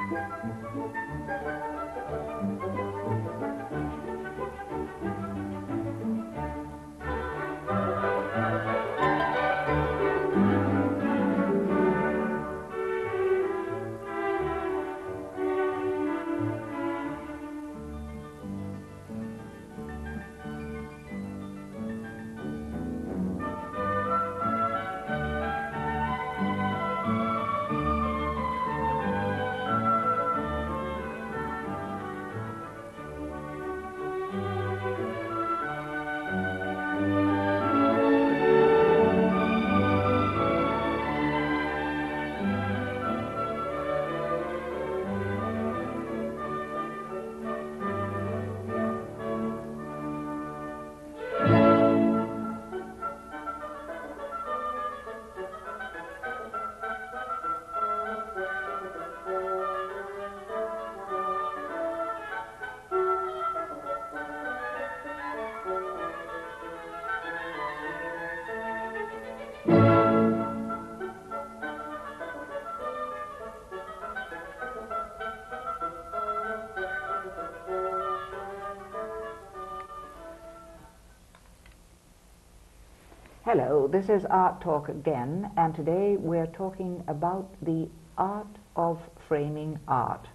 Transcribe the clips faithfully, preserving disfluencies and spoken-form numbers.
Hello, this is Art Talk again, and today we're talking about the art of framing art.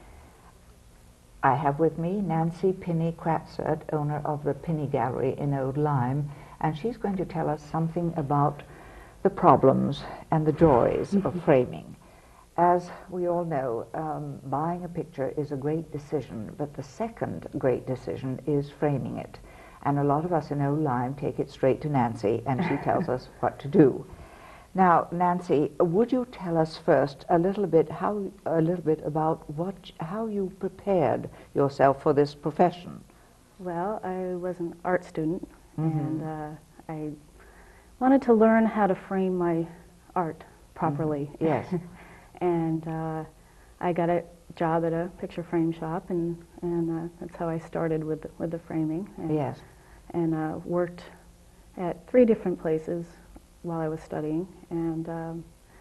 I have with me Nancy Pinney Kartzert, owner of the Pinney Gallery in Old Lyme, and she's going to tell us something about the problems and the joys of framing. As we all know, um, buying a picture is a great decision, but the second great decision is framing it. And a lot of us in Old Lyme take it straight to Nancy, and she tells us what to do. Now, Nancy, would you tell us first a little bit how a little bit about what how you prepared yourself for this profession? Well, I was an art student, Mm-hmm. and uh, I wanted to learn how to frame my art properly. Mm-hmm. Yes. And uh, I got a job at a picture frame shop, and and uh, that's how I started with the, with the framing. And, Yes. And uh, worked at three different places while I was studying, and um,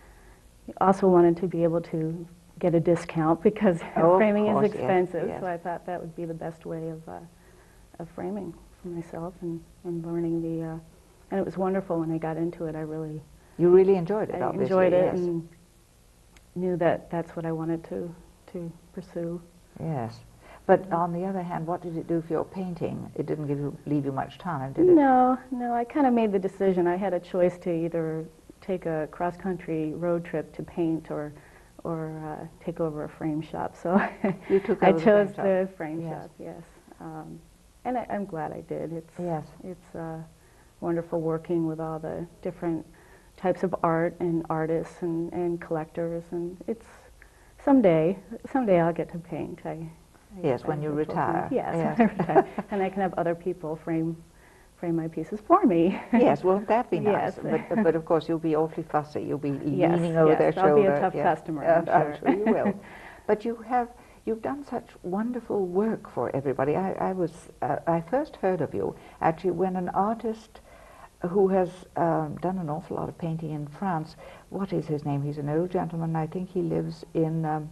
also wanted to be able to get a discount because Oh, framing of course, is yes, expensive. yes. So I thought that would be the best way of uh, of framing for myself and, and learning the. Uh, and it was wonderful when I got into it. I really You really enjoyed it, I obviously. enjoyed it Yes. and knew that that's what I wanted to to pursue. Yes. But on the other hand, what did it do for your painting? It didn't give you, leave you much time, did it? No, no. I kind of made the decision. I had a choice to either take a cross-country road trip to paint or or uh, take over a frame shop. So You took I over the chose frame the shop. frame Yes. shop. Yes, um, and I, I'm glad I did. It's Yes. it's uh, wonderful working with all the different types of art and artists and, and collectors, and it's someday someday I'll get to paint. I, I Yes, when I you look forward to retire. it. Yes, Yes. when I retire, and I can have other people frame frame my pieces for me. Yes, won't that be nice? Yes. But, but of course you'll be awfully fussy. You'll be Yes, leaning over yes, their I'll be shoulder. a tough Yes. customer, Uh, I'm I'm sure. sure you will. But you have, you've done such wonderful work for everybody. I, I was, uh, I first heard of you actually when an artist who has um, done an awful lot of painting in France, what is his name? He's an old gentleman. I think he lives in, um,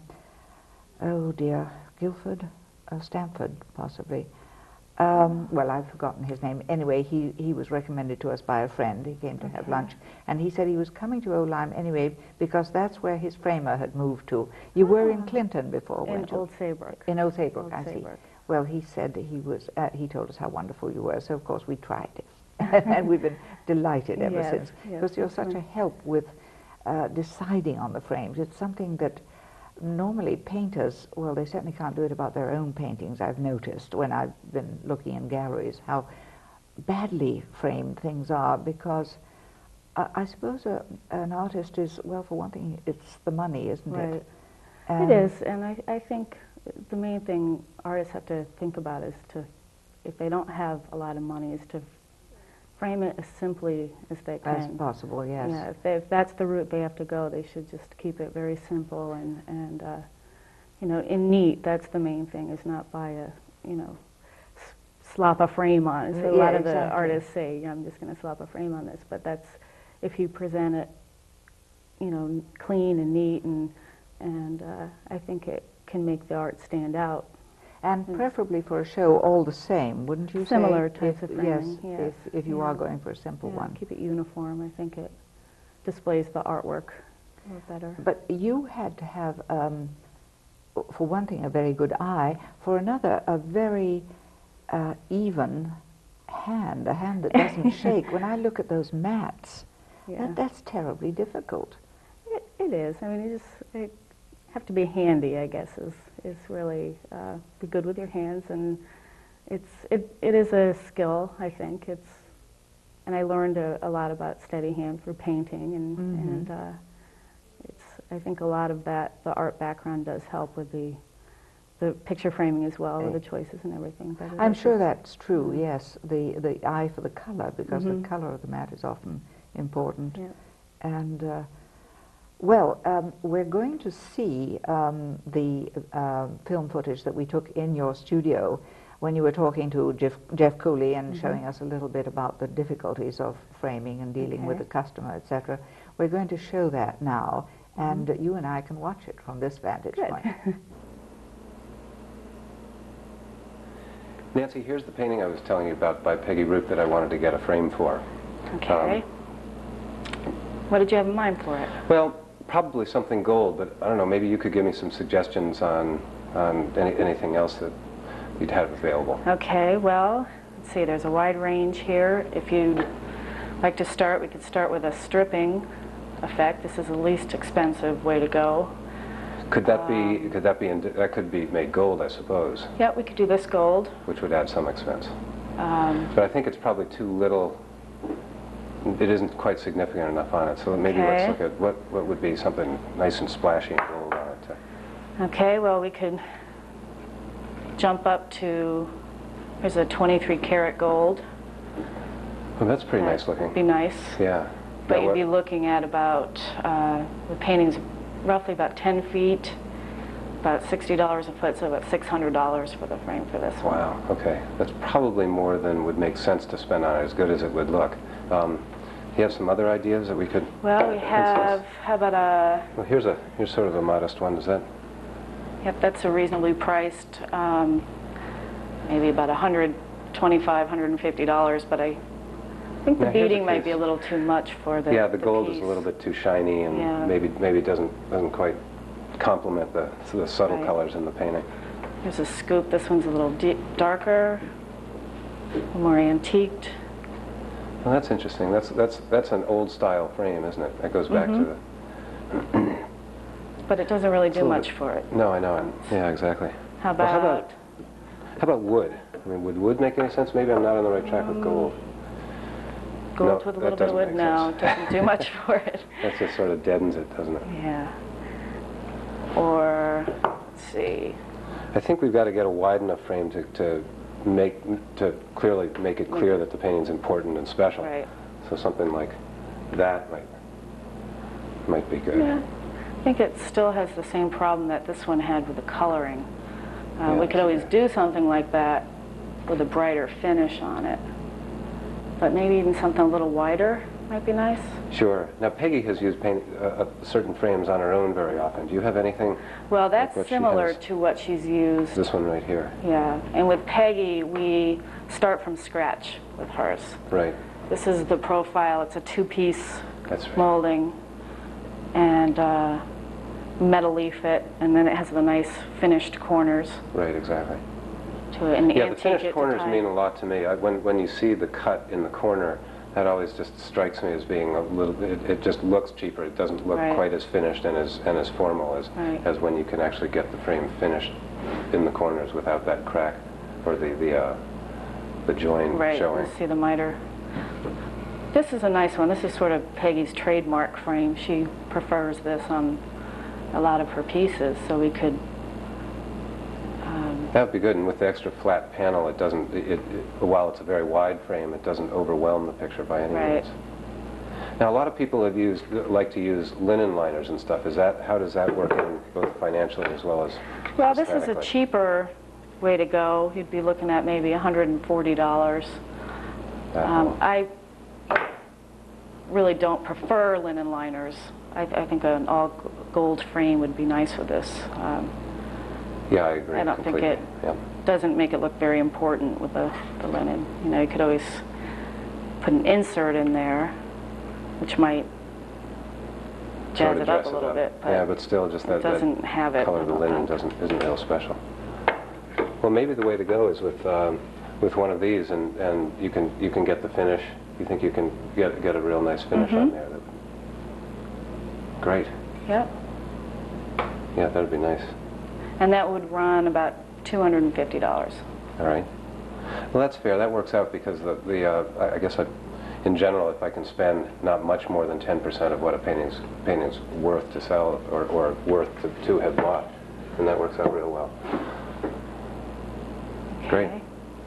oh dear, Guildford, uh, Stamford, possibly. Um, well, I've forgotten his name. Anyway, he, he was recommended to us by a friend. He came to have Okay. lunch, and he said he was coming to Old Lyme anyway because that's where his framer had moved to. You were in Ah. Clinton before, In weren't you? Old Saybrook. In Old Saybrook, Old I see. Saybrook. Well, he said he was. Uh, he told us how wonderful you were. So of course we tried it, and we've been delighted ever Yes, since. yes, Because you're that's such a right. help with uh, deciding on the frames. It's something that normally painters, well, they certainly can't do it about their own paintings. I've noticed when I've been looking in galleries how badly framed things are, because uh, I suppose a, an artist is, well, for one thing, it's the money, isn't Right. it? It Um, is, and I, I think the main thing artists have to think about is to, if they don't have a lot of money, is to frame it as simply as they can. As possible, yes. Yeah, if, they, if that's the route they have to go, they should just keep it very simple and, and uh, you know, in neat. That's the main thing, is not buy a, you know, s slap a frame on it. So a Yeah, lot of the exactly. artists say, yeah, I'm just going to slap a frame on this, but that's, if you present it, you know, clean and neat and and uh, I think it can make the art stand out. And preferably for a show all the same, wouldn't you say? Similar types if, of framing, yes, yes. if, if you Yeah. are going for a simple Yeah, one. keep it uniform. I think it displays the artwork a little better. But you had to have, um, for one thing, a very good eye, for another, a very uh, even hand, a hand that doesn't shake. When I look at those mats, Yeah. that, that's terribly difficult. It, it is. I mean, you just you have to be handy, I guess, is, is really uh, be good with your hands. And it's, it, it is a skill, I think. It's, and I learned a, a lot about steady hand through painting. And, Mm-hmm. and uh, it's, I think a lot of that, the art background does help with the, the picture framing as well, with the choices and everything. But I'm sure just, that's true, yes, the, the eye for the color, because Mhm. the color of the mat is often important. Yeah. And, uh, well, um, we're going to see um, the uh, film footage that we took in your studio when you were talking to Jeff, Jeff Cooley and Mhm. showing us a little bit about the difficulties of framing and dealing with Okay. the customer, et cetera. We're going to show that now, and Mhm. you and I can watch it from this vantage Good. point. Nancy, here's the painting I was telling you about by Peggy Root that I wanted to get a frame for. Okay. Um, What did you have in mind for it? Well, probably something gold, but I don't know, maybe you could give me some suggestions on, on any, anything else that you'd have available. Okay, well, let's see, there's a wide range here. If you'd like to start, we could start with a stripping effect. This is the least expensive way to go. Could that be, Um, could that be, in, that could be made gold, I suppose, Yeah, we could do this gold. which would add some expense. Um, But I think it's probably too little, it isn't quite significant enough on it, so maybe Okay. let's look at what, what would be something nice and splashy and gold on it. To, okay, well, we could jump up to, here's a twenty-three karat gold. well, that's pretty That nice looking. would be nice. Yeah. But Now you'd what- be looking at about, uh, the painting's roughly about ten feet, about sixty dollars a foot, so about six hundred dollars for the frame for this one. Wow, okay. That's probably more than would make sense to spend on it, as good as it would look. Um, do you have some other ideas that we could... Well, we for have, instance- how about a, Well, here's a, here's sort of a modest one. Is that... yep, that's a reasonably priced, um, maybe about one hundred twenty-five, one hundred fifty dollars, but I think the Now, here's a beading might be piece. a little too much for the yeah, the, gold piece. is a little bit too shiny, and Yeah. maybe maybe doesn't doesn't quite complement the the subtle Right. colors in the painting. There's a scoop. This one's a little deep, darker, a little more antiqued. Well, that's interesting. That's that's that's an old style frame, isn't it? That goes back Mhm. to the... But it doesn't really do a little much bit- for it. No, I know. it. Yeah, exactly. How Well, about, how about how about wood? I mean, would wood make any sense? Maybe I'm not on the right track with gold. gold No, with a that little bit of doesn't wood? make No, sense. it doesn't do much for it. That just sort of deadens it, doesn't it? Yeah. Or, let's see. I think we've got to get a wide enough frame to, to make to clearly make it clear that the painting's important and special. Right. So something like that might might be good. Yeah. I think it still has the same problem that this one had with the coloring. Uh, Yeah, we could always yeah. do something like that with a brighter finish on it. But maybe even something a little wider might be nice. Sure. Now Peggy has used paint, uh, uh, certain frames on her own very often. Do you have anything? Well, that's what she similar has. to what she's used. This one right here. Yeah. And with Peggy, we start from scratch with hers. Right. This is the profile. It's a two-piece That's right. molding and uh, metal leaf it, and then it has the nice finished corners Right. Exactly. to it. And Yeah, the antique finished it to corners tie. mean a lot to me. I, when when you see the cut in the corner, that always just strikes me as being a little. It, it just looks cheaper. It doesn't look Right. quite as finished and as and as formal as Right. as when you can actually get the frame finished in the corners without that crack or the the uh, the join Right, showing. you see the miter. This is a nice one. This is sort of Peggy's trademark frame. She prefers this on a lot of her pieces, so we could... Um, That would be good, and with the extra flat panel, it doesn't. It, it, while it's a very wide frame, it doesn't overwhelm the picture by any Right. means. Now, a lot of people have used like to use linen liners and stuff. Is that how does that work in both financially as well as well, this is a aesthetically? cheaper way to go. You'd be looking at maybe one hundred forty dollars. Uh, Um, I really don't prefer linen liners I, th I think an all g- gold frame would be nice with this. Um, Yeah, I agree I don't completely. think it Yeah. doesn't make it look very important with the, the linen. You know, you could always put an insert in there, which might jazz Sort of it up dress a little up. bit. But yeah, but still, just it that, that doesn't have it. color I of the don't linen think. doesn't isn't real special. Well, maybe the way to go is with um, with one of these, and, and you can you can get the finish. You think you can get get a real nice finish Mm-hmm. on there? That, great. Yep. Yeah, that'd be nice. And that would run about two hundred fifty dollars. All right. Well, that's fair. That works out because the the uh, I I guess I, in general, if I can spend not much more than ten percent of what a painting's painting's worth to sell or or worth to, to have bought, then that works out real well. Great. Okay.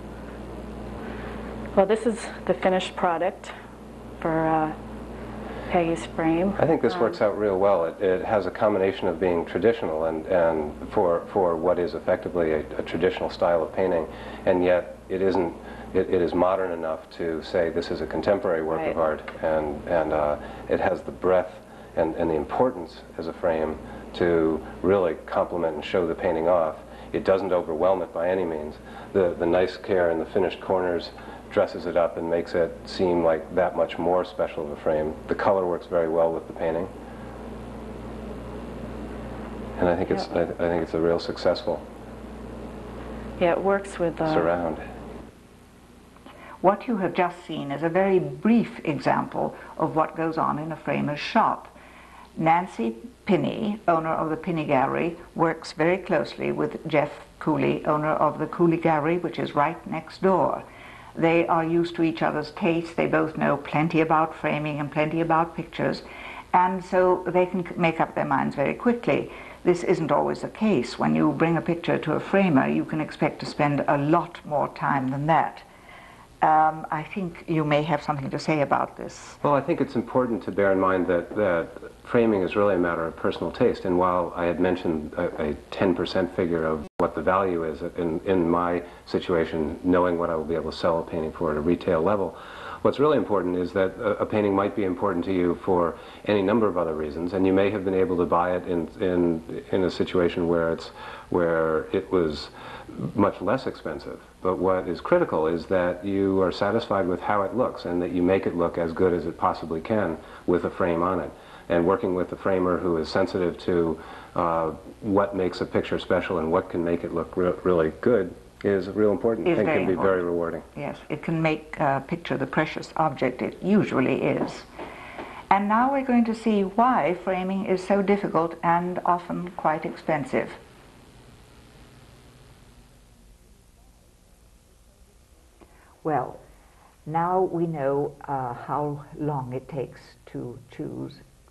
Well, this is the finished product for uh, Peggy's frame. I think this Um, works out real well. It, it has a combination of being traditional and, and for, for what is effectively a, a traditional style of painting, and yet it isn't, it, it is modern enough to say this is a contemporary work Right. of art, and, and uh, it has the breadth and, and the importance as a frame to really complement and show the painting off. It doesn't overwhelm it by any means. The, the nice care in the finished corners dresses it up and makes it seem like that much more special of a frame. The color works very well with the painting, and I think it's Yeah. I, I think it's a real successful Yeah, it works with uh, surround. What you have just seen is a very brief example of what goes on in a framer's shop. Nancy Pinney, owner of the Pinney Gallery, works very closely with Jeff Cooley, owner of the Cooley Gallery, which is right next door. They are used to each other's tastes. They both know plenty about framing and plenty about pictures, and so they can make up their minds very quickly. This isn't always the case. When you bring a picture to a framer, you can expect to spend a lot more time than that. Um, I think you may have something to say about this. Well, I think it's important to bear in mind that, that framing is really a matter of personal taste, and while I had mentioned a, a ten percent figure of what the value is in, in my situation, knowing what I will be able to sell a painting for at a retail level, what's really important is that a, a painting might be important to you for any number of other reasons, and you may have been able to buy it in, in, in a situation where, it's, where it was much less expensive. But what is critical is that you are satisfied with how it looks and that you make it look as good as it possibly can with a frame on it. And working with a framer who is sensitive to uh, what makes a picture special and what can make it look re really good is real important. Is and very can be important. very rewarding. Yes, it can make a picture the precious object it usually is. And now we're going to see why framing is so difficult and often quite expensive. Well, now we know uh, how long it takes to choose.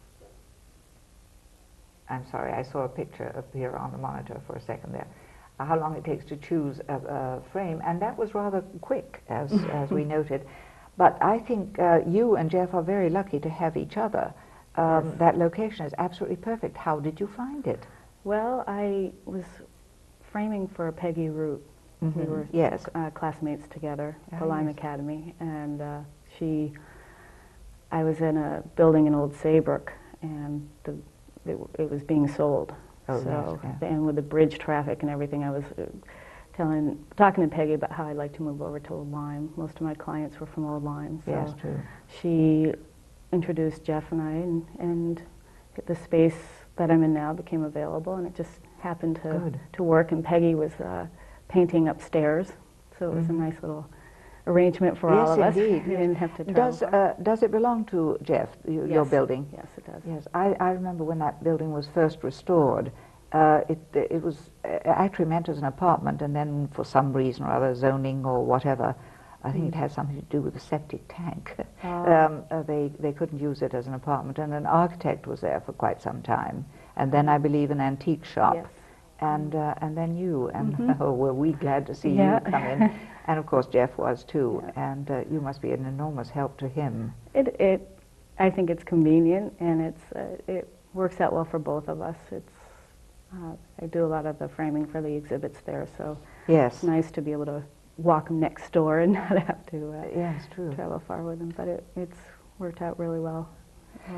I'm sorry, I saw a picture appear on the monitor for a second there. Uh, how long it takes to choose a, a frame, and that was rather quick, as, as we noted. But I think uh, you and Jeff are very lucky to have each other. Um, Yes. That location is absolutely perfect. How did you find it? Well, I was framing for Peggy Root. Mhm. We were Yes. uh, classmates together at the Oh, Lyme yes. Academy, and uh, she, I was in a building in Old Saybrook, and the, it, w- it was being sold. Oh, so, yes, yeah. and with the bridge traffic and everything, I was uh, telling, talking to Peggy about how I'd like to move over to Old Lyme. Most of my clients were from Old Lyme, so Yes, true. she introduced Jeff and I, and, and the space that I'm in now became available, and it just happened to, Good. to work. And Peggy was uh, painting upstairs, so it was Mhm. a nice little arrangement for all Yes, of us. indeed, We yes. didn't have to travel Does, far. uh, does it belong to Jeff, you, your Yes. building? Yes, it does. Yes, I, I remember when that building was first restored. Uh, it, it was uh, actually meant as an apartment, and then for some reason or other, zoning or whatever, I think it had something to do with the septic tank. Ah. um, uh, they, they couldn't use it as an apartment, and an architect was there for quite some time. And then I believe an antique shop. Yes. And, uh, and then you, and Mhm. oh, were we glad to see Yeah. you come in. And of course Jeff was too, Yeah. and uh, you must be an enormous help to him. It, it, I think it's convenient, and it's, uh, it works out well for both of us. It's, uh, I do a lot of the framing for the exhibits there, so Yes. it's nice to be able to walk them next door and not have to uh, Yes, true. travel far with them. But it, it's worked out really well. Uh,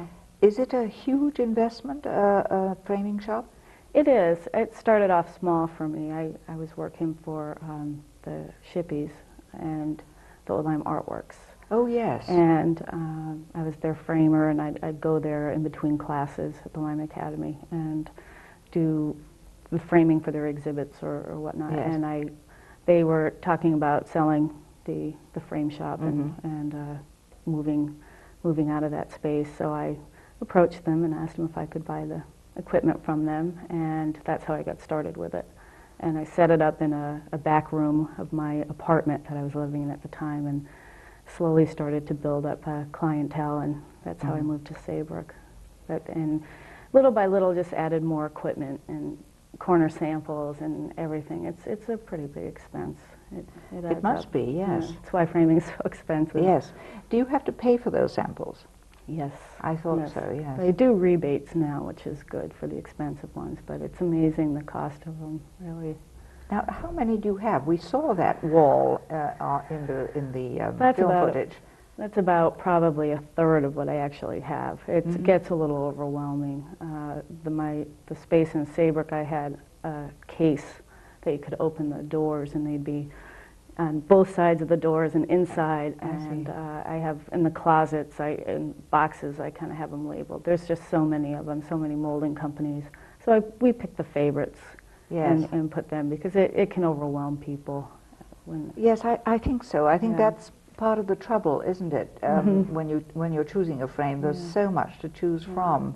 is it a huge investment, uh, a framing shop? It is. It started off small for me. I, I was working for um, the Shippies and the Old Lyme Artworks. Oh, yes. And um, I was their framer, and I'd, I'd go there in between classes at the Lyme Academy and do the framing for their exhibits or, or whatnot. Yes. And I, they were talking about selling the, the frame shop Mm-hmm. and, and uh, moving, moving out of that space. So I approached them and asked them if I could buy the equipment from them, and that's how I got started with it. And I set it up in a, a back room of my apartment that I was living in at the time, and slowly started to build up a clientele, and that's how Mm-hmm. I moved to Saybrook. But, and little by little just added more equipment and corner samples and everything. It's, it's a pretty big expense. It, it, It adds must up. be, yes. Yeah, that's why framing is so expensive. Yes. Do you have to pay for those samples? Yes. I thought yes. so, yes. They do rebates now, which is good for the expensive ones, but it's amazing the cost of them, really. Now, how many do you have? We saw that wall uh, uh, in the, in the um, That's film about- footage. That's about probably a third of what I actually have. It's, Mhm. It gets a little overwhelming. Uh, the, my, the space in Saybrook, I had a case that you could open the doors, and they'd be on both sides of the doors and inside. I and see. uh, I have in the closets, I, in boxes, I kind of have them labeled. There's just so many of them, so many molding companies. So I, we pick the favorites Yes. and, and put them, because it, it can overwhelm people. When, Yes, I, I think so. I think Yeah. that's part of the trouble, isn't it? Um, Mhm. When you when you're choosing a frame, there's Yeah. so much to choose from.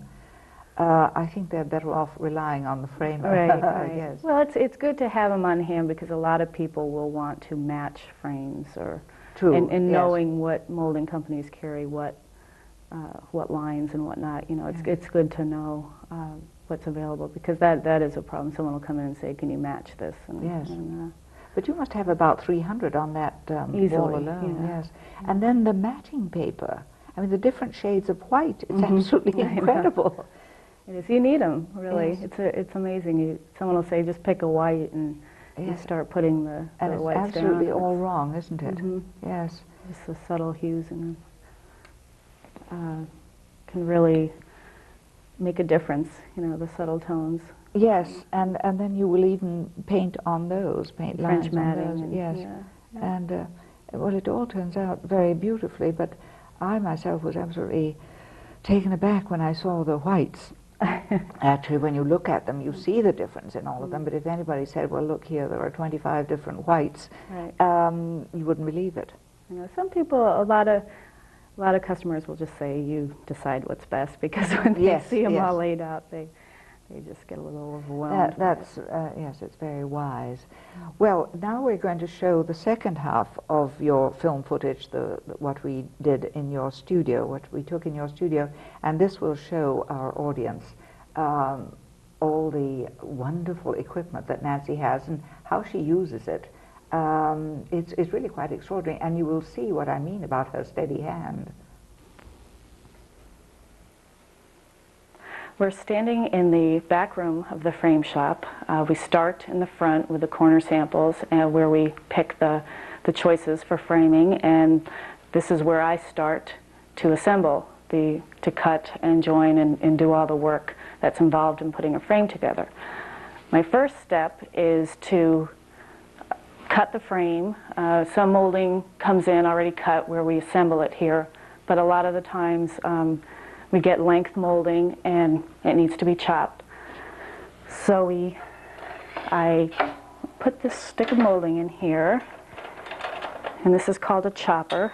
Uh, I think they're better off relying on the framer. Right, right. Yes. Well, it's it's good to have them on hand, because a lot of people will want to match frames, or True. and, and yes. knowing what molding companies carry, what uh, what lines and whatnot. You know, it's Yeah. it's good to know uh, what's available, because that that is a problem. Someone will come in and say, "Can you match this?" And, Yes. and, uh, But you must have about three hundred on that um, wall Easily, alone. yeah. Yes. And then the matting paper. I mean, the different shades of white. It's Mhm. absolutely I know. incredible. it is. You need them, really. Yes. It's a, it's amazing. You, someone will say, "Just pick a white," and you Yes. start putting the, And the it's whites absolutely down. all wrong, isn't it? Mhm. Yes. Just the subtle hues and uh, can really make a difference, you know, the subtle tones. Yes, and, and then you will even paint on those, paint lines French on matting. those. And, Yes. yeah, yeah. And, uh, well, it all turns out very beautifully, but I myself was absolutely taken aback when I saw the whites. Actually, when you look at them, you see the difference in all of them, but if anybody said, well, look here, there are twenty-five different whites, Right. um, you wouldn't believe it. You know, some people, a lot of, a lot of customers will just say, "You decide what's best," because when they Yes, see them yes. all laid out, they, they just get a little overwhelmed. That, that's, uh, yes, it's very wise. Well, now we're going to show the second half of your film footage, the, the what we did in your studio, what we took in your studio, and this will show our audience um, all the wonderful equipment that Nancy has and how she uses it. Um, it's, it's really quite extraordinary, and you will see what I mean about her steady hand. We're standing in the back room of the frame shop. Uh, we start in the front with the corner samples, uh, where we pick the, the choices for framing, and this is where I start to assemble, the, to cut and join and, and do all the work that's involved in putting a frame together. My first step is to cut the frame. Uh, some molding comes in already cut where we assemble it here, but a lot of the times um, we get length molding and it needs to be chopped. So we, I put this stick of molding in here, and this is called a chopper.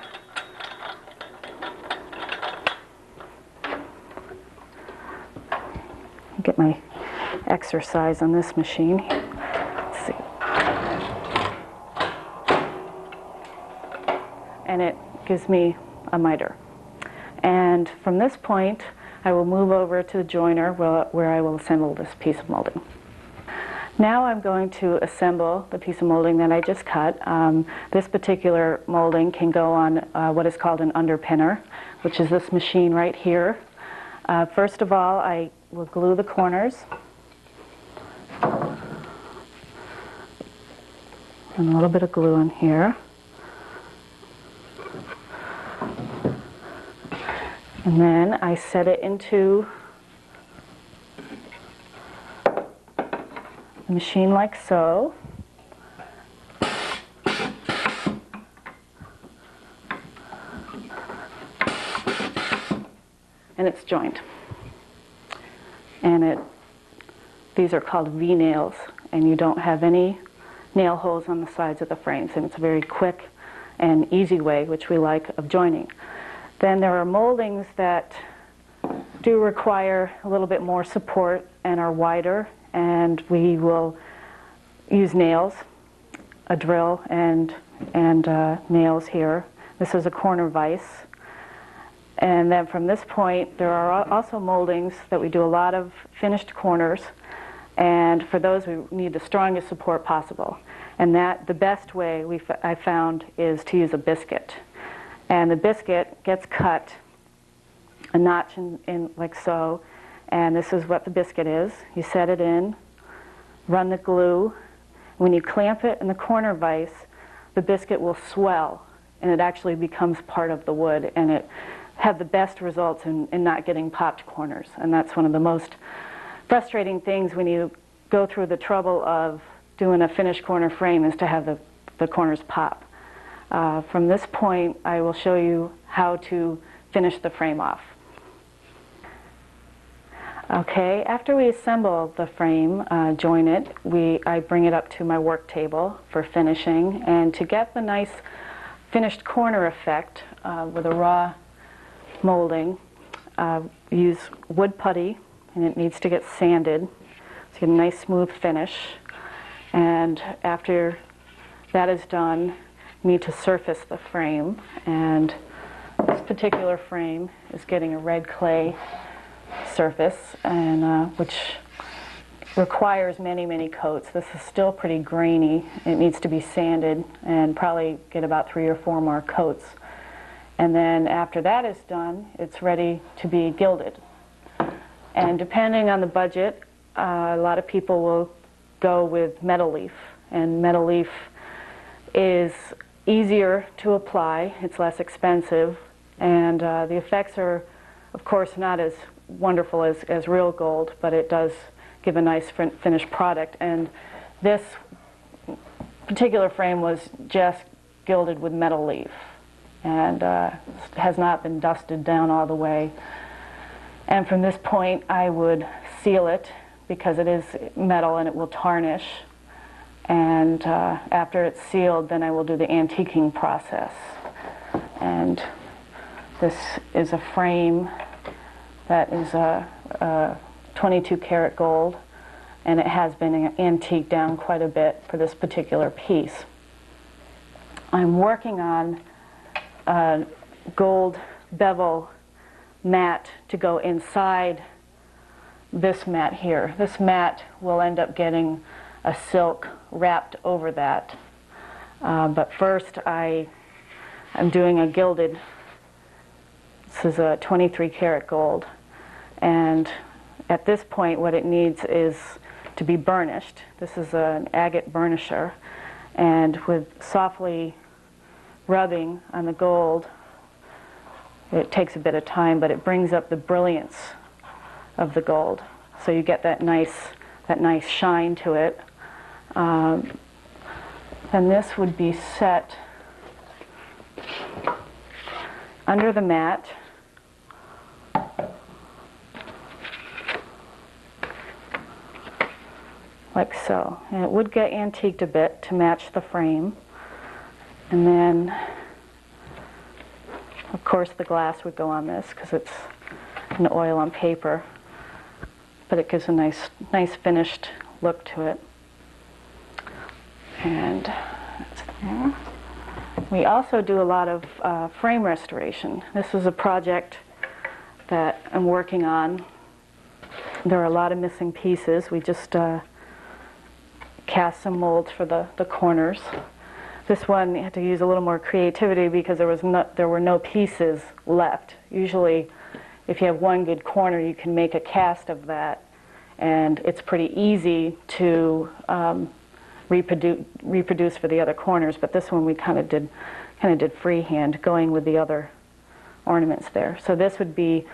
Get my exercise on this machine. Let's see. And it gives me a miter. And from this point, I will move over to the joiner where, where I will assemble this piece of molding. Now I'm going to assemble the piece of molding that I just cut. Um, this particular molding can go on uh, what is called an underpinner, which is this machine right here. Uh, first of all, I will glue the corners. And a little bit of glue in here. And then I set it into the machine like so. And it's joined. And it, these are called V-nails, and you don't have any nail holes on the sides of the frames, and it's a very quick and easy way, which we like, of joining. Then there are moldings that do require a little bit more support and are wider, and we will use nails, a drill and, and uh, nails here. This is a corner vise. And then from this point, there are also moldings that we do a lot of finished corners, and for those we need the strongest support possible. And that, the best way we f I found is to use a biscuit. And the biscuit gets cut a notch in, in like so, and this is what the biscuit is. You set it in, run the glue. When you clamp it in the corner vise, the biscuit will swell, and it actually becomes part of the wood, and it have the best results in, in not getting popped corners. And that's one of the most frustrating things when you go through the trouble of doing a finished corner frame, is to have the, the corners pop. Uh, from this point, I will show you how to finish the frame off. Okay, after we assemble the frame, uh, join it, we, I bring it up to my work table for finishing. And to get the nice finished corner effect uh, with a raw molding, uh, use wood putty, and it needs to get sanded to get a nice smooth finish. And after that is done, you need to surface the frame, and this particular frame is getting a red clay surface, and uh, which requires many, many coats. This is still pretty grainy. It needs to be sanded and probably get about three or four more coats. And then after that is done, it's ready to be gilded. And depending on the budget, uh, a lot of people will go with metal leaf. And metal leaf is easier to apply, it's less expensive, and uh, the effects are, of course, not as wonderful as, as real gold, but it does give a nice fin finished product. And this particular frame was just gilded with metal leaf, and uh, has not been dusted down all the way. And from this point, I would seal it, because it is metal and it will tarnish. And uh, after it's sealed, then I will do the antiquing process. And this is a frame that is a, a twenty-two karat gold, and it has been antiqued down quite a bit for this particular piece. I'm working on a gold bevel mat to go inside this mat here. This mat will end up getting a silk wrapped over that. Uh, but first I am doing a gilded, this is a twenty-three karat gold, and at this point what it needs is to be burnished. This is an agate burnisher, and with softly rubbing on the gold, it takes a bit of time, but it brings up the brilliance of the gold. So you get that nice, that nice shine to it. Um, and this would be set under the mat. Like so. And it would get antiqued a bit to match the frame. And then, of course, the glass would go on this because it's an oil on paper. But it gives a nice, nice finished look to it. And that's there. We also do a lot of uh, frame restoration. This is a project that I'm working on. There are a lot of missing pieces. We just uh, cast some molds for the, the corners. This one you had to use a little more creativity because there was no, there were no pieces left. Usually, if you have one good corner, you can make a cast of that, and it's pretty easy to um, reproduce reproduce for the other corners. But this one we kind of did kind of did freehand, going with the other ornaments there. So this would be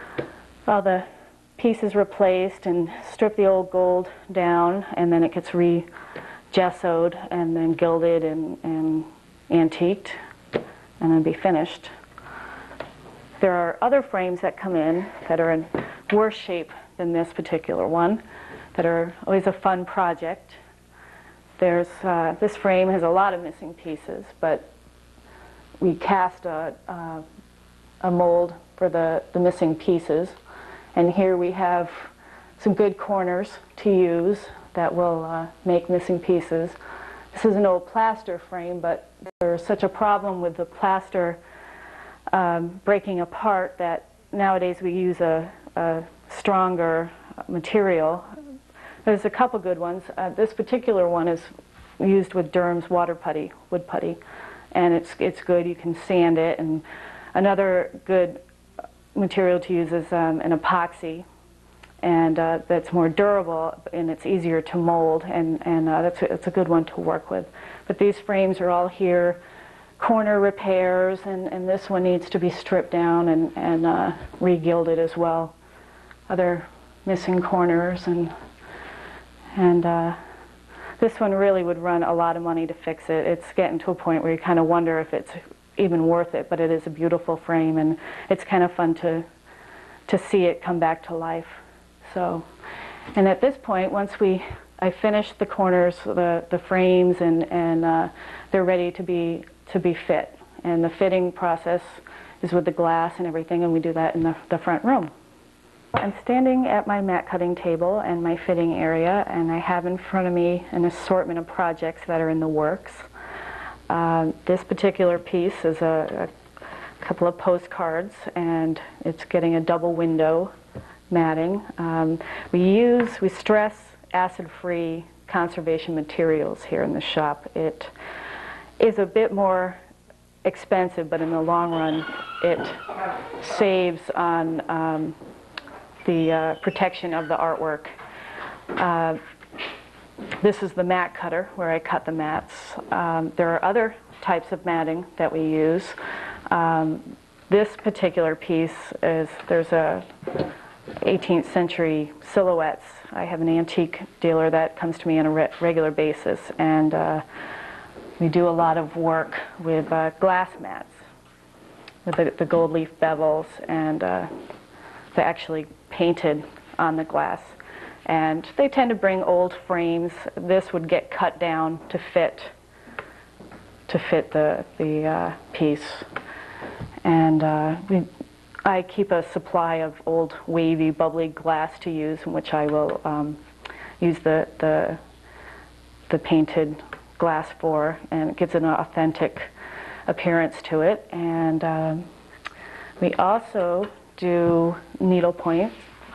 all the pieces replaced and strip the old gold down, and then it gets re-gessoed and then gilded and, and antiqued, and then be finished. There are other frames that come in that are in worse shape than this particular one, that are always a fun project. There's, uh, this frame has a lot of missing pieces, but we cast a, a, a mold for the, the missing pieces. And here we have some good corners to use that will uh, make missing pieces. This is an old plaster frame, but there's such a problem with the plaster um, breaking apart that nowadays we use a, a stronger material. There's a couple good ones. Uh, this particular one is used with Durham's water putty, wood putty, and it's, it's good. You can sand it. And another good material to use is um, an epoxy, and uh, that's more durable and it's easier to mold, and, and uh, that's, a, that's a good one to work with. But these frames are all here, corner repairs, and, and this one needs to be stripped down and, and uh, re-gilded as well. Other missing corners, and, and uh, this one really would run a lot of money to fix it. It's getting to a point where you kind of wonder if it's even worth it, but it is a beautiful frame, and it's kind of fun to to see it come back to life. So, and at this point, once we I finished the corners, the the frames, and and uh, they're ready to be to be fit. And the fitting process is with the glass and everything, and we do that in the the front room. I'm standing at my mat cutting table and my fitting area, and I have in front of me an assortment of projects that are in the works. Uh, this particular piece is a, a couple of postcards, and it's getting a double window matting. Um, we use, we stress acid-free conservation materials here in the shop. It is a bit more expensive, but in the long run it saves on um, the uh, protection of the artwork. Uh, This is the mat cutter where I cut the mats. Um, there are other types of matting that we use. Um, this particular piece is, there's a eighteenth century silhouettes. I have an antique dealer that comes to me on a re regular basis, and uh, we do a lot of work with uh, glass mats, with the, the gold leaf bevels, and uh, they're actually painted on the glass. And they tend to bring old frames. This would get cut down to fit to fit the the uh, piece. And uh, we, I keep a supply of old wavy, bubbly glass to use, in which I will um, use the the the painted glass for, and it gives an authentic appearance to it. And um, we also do needlepoint,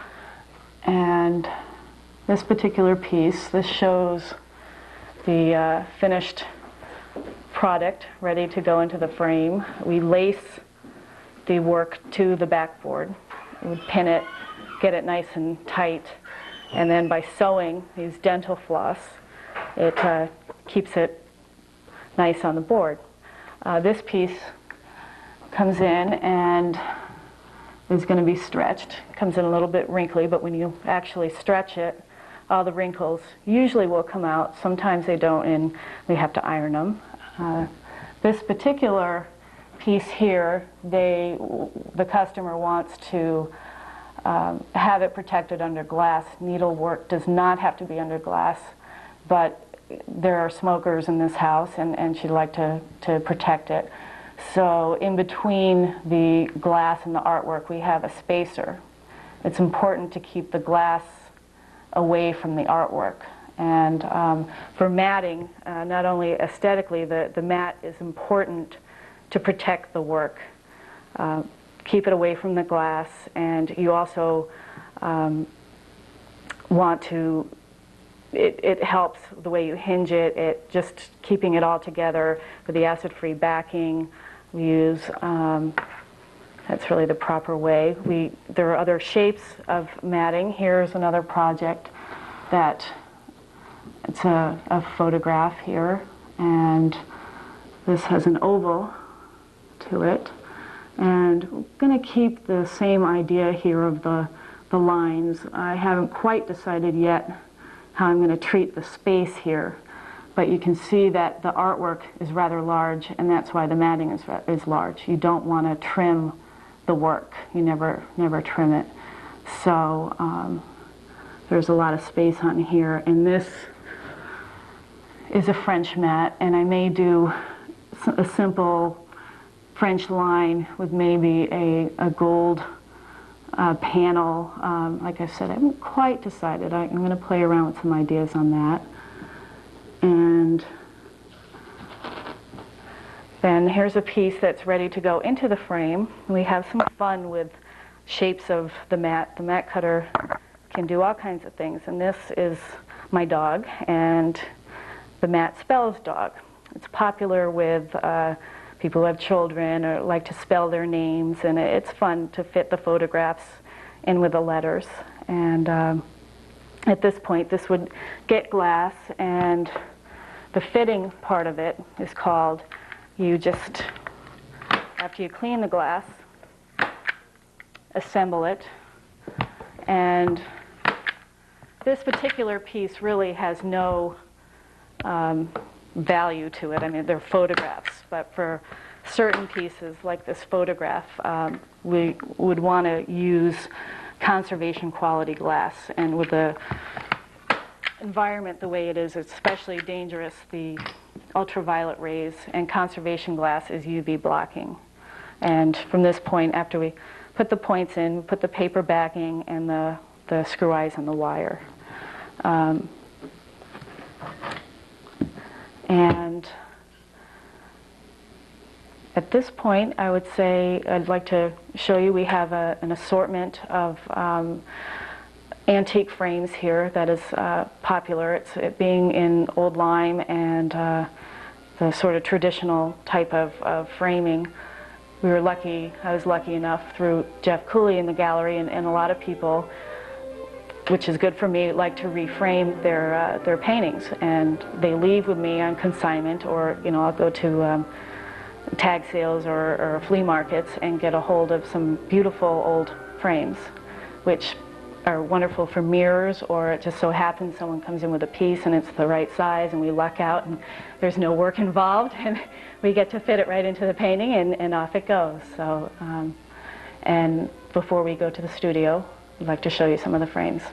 and this particular piece, this shows the uh, finished product ready to go into the frame. We lace the work to the backboard. We would pin it, get it nice and tight, and then by sewing these dental floss, it uh, keeps it nice on the board. Uh, this piece comes in and is going to be stretched. It comes in a little bit wrinkly, but when you actually stretch it, all the wrinkles usually will come out. Sometimes they don't, and we have to iron them. Uh, this particular piece here, they, the customer wants to um, have it protected under glass. Needlework does not have to be under glass, but there are smokers in this house, and, and she'd like to, to protect it. So in between the glass and the artwork, we have a spacer. It's important to keep the glass away from the artwork. And um, for matting, uh, not only aesthetically, the, the mat is important to protect the work. Uh, keep it away from the glass, and you also um, want to, it, it helps the way you hinge it, it just keeping it all together with the acid-free backing. We use, um, that's really the proper way. We, there are other shapes of matting. Here's another project that, it's a, a photograph here, and this has an oval to it, And I'm going to keep the same idea here of the, the lines. I haven't quite decided yet how I'm going to treat the space here, but you can see that the artwork is rather large, and that's why the matting is, is large. You don't want to trim the work. You never, never trim it. So um, there's a lot of space on here, and this is a French mat, and I may do a simple French line with maybe a, a gold uh, panel. Um, like I said, I haven't quite decided. I, I'm going to play around with some ideas on that. And then here's a piece that's ready to go into the frame. We have some fun with shapes of the mat. The mat cutter can do all kinds of things, and this is my dog, and the mat spells dog. It's popular with uh, people who have children or like to spell their names, and it's fun to fit the photographs in with the letters. And um, at this point, this would get glass, and the fitting part of it is called, you just, after you clean the glass, assemble it. And this particular piece really has no um, value to it. I mean, they're photographs, but for certain pieces like this photograph, um, we would want to use conservation quality glass. And with the environment the way it is, it's especially dangerous, the ultraviolet rays, and conservation glass is U V blocking. And from this point, after we put the points in, we put the paper backing and the, the screw eyes on the wire. Um, and at this point, I would say I'd like to show you we have a, an assortment of um, antique frames here that is uh, popular. It's it being in old lime and uh, the sort of traditional type of, of framing. We were lucky, I was lucky enough through Jeff Cooley in the gallery, and, and a lot of people, which is good for me, like to reframe their, uh, their paintings. And they leave with me on consignment, or you know, I'll go to um, tag sales or, or flea markets and get a hold of some beautiful old frames, which are wonderful for mirrors, or it just so happens someone comes in with a piece and it's the right size and we luck out and there's no work involved and we get to fit it right into the painting, and, and off it goes. So, um, and before we go to the studio, I'd like to show you some of the frames.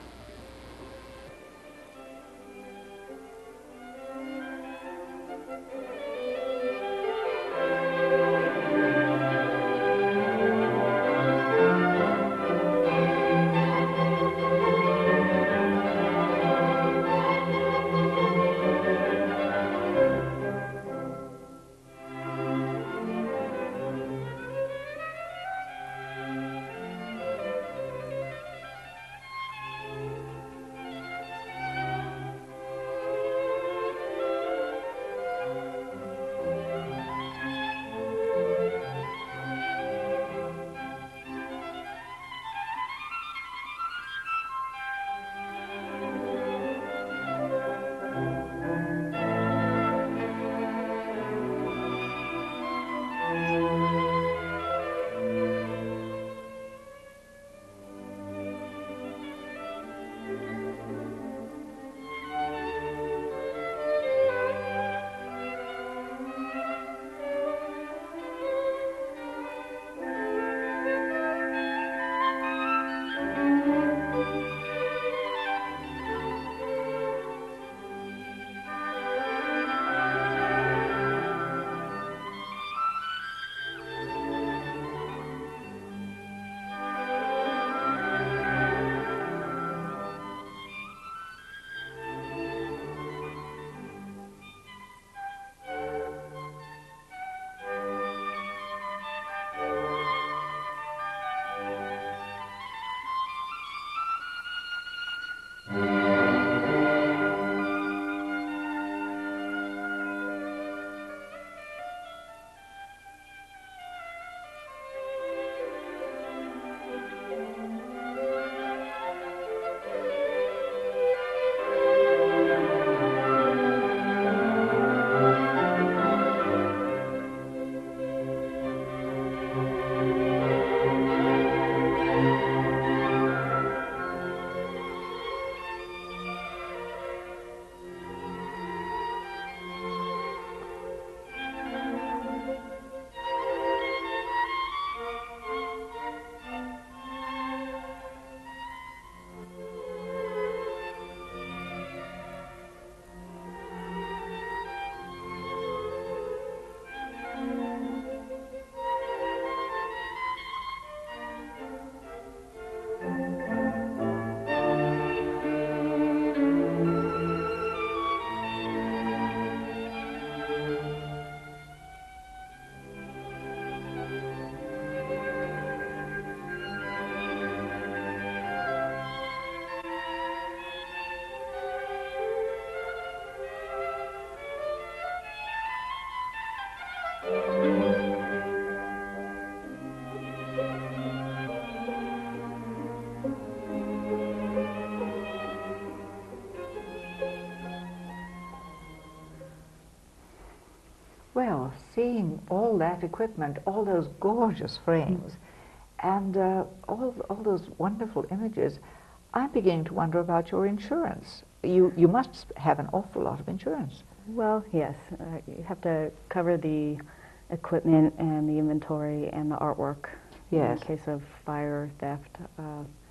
Well, seeing all that equipment, all those gorgeous frames, and uh, all, all those wonderful images, I'm beginning to wonder about your insurance. You, you must have an awful lot of insurance. Well, yes. Uh, you have to cover the equipment and the inventory and the artwork. Yes. In case of fire, theft, uh,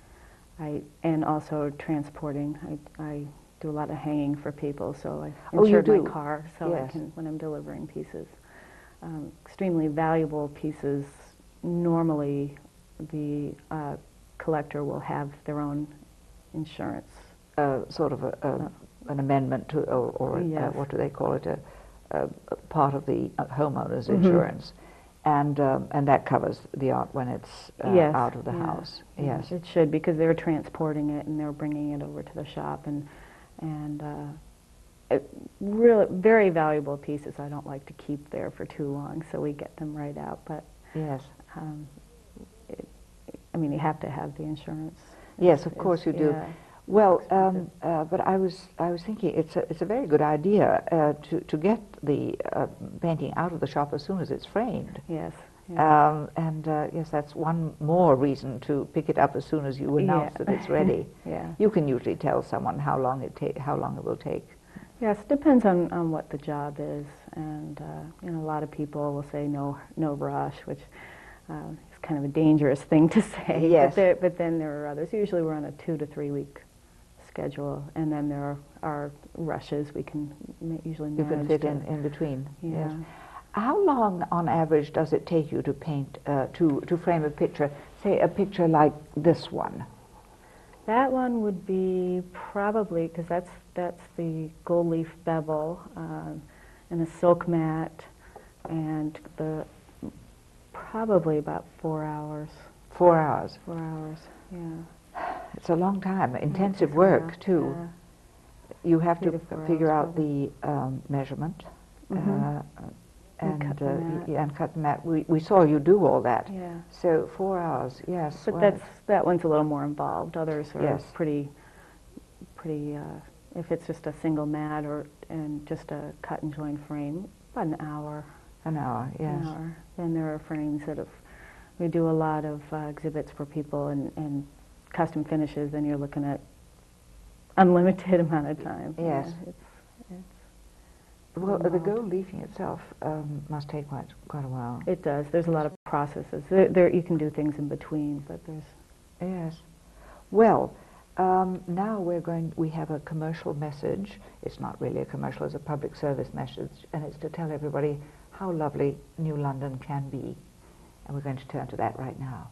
I, and also transporting. I, I do a lot of hanging for people, so I Oh, you insure do? my car so Yes. I can, when I'm delivering pieces. Um, extremely valuable pieces, normally the uh, collector will have their own insurance. Uh, sort of a, a, an amendment to, or, or Yes. uh, what do they call it, a, a, a part of the uh, homeowner's Mm-hmm. insurance. And, um, and that covers the art when it's uh, Yes, out of the yeah, house. yeah, Yes. it should, because they're transporting it and they're bringing it over to the shop, and and uh, it, really very valuable pieces. I don't like to keep there for too long, so we get them right out. But Yes. um, it, I mean, you have to have the insurance. Yes, It's- of course you it's- do. yeah. Well, expensive. um, uh, but I was I was thinking it's a it's a very good idea uh, to to get the uh, painting out of the shop as soon as it's framed. Yes. Yeah. Um, and uh, yes, that's one more reason to pick it up as soon as you announce Yeah. that it's ready. Yeah. You can usually tell someone how long it ta- how long it will take. Yes, it depends on, on what the job is, and uh, you know, a lot of people will say no no rush, which uh, is kind of a dangerous thing to say. Yes. But, there, but then there are others. Usually we're on a two to three week schedule, and then there are, are rushes we can ma usually You manage. can fit to, in, in between. Yeah. Yes. How long, on average, does it take you to paint uh, to to frame a picture? Say a picture like this one. That one would be probably, because that's that's the gold leaf bevel um, and the silk mat, and the probably about four hours. Four hours. Four hours, yeah. It's a long time. Intensive takes a while, work too. yeah. You have Three to to four figure hours, out the um, measurement Mhm. uh, And and cut the uh, mat. y- and cut the mat. We we saw you do all that. Yeah. So four hours. Yes. But well, that's that one's a little more involved. Others are Yes. pretty, pretty. Uh, if it's just a single mat or and just a cut and join frame, about an hour. an hour. Yes. An hour. Then there are frames that have. We do a lot of uh, exhibits for people and, and custom finishes, and you're looking at unlimited amount of time. Yes. Yeah, it's, it's, Well, the involved. gold leafing itself um, must take quite quite a while. It does. There's a lot of processes. There, there you can do things in between, but there's. Yes. Well, um, now we're going. We have a commercial message. It's not really a commercial; it's a public service message, and it's to tell everybody how lovely New London can be. And we're going to turn to that right now.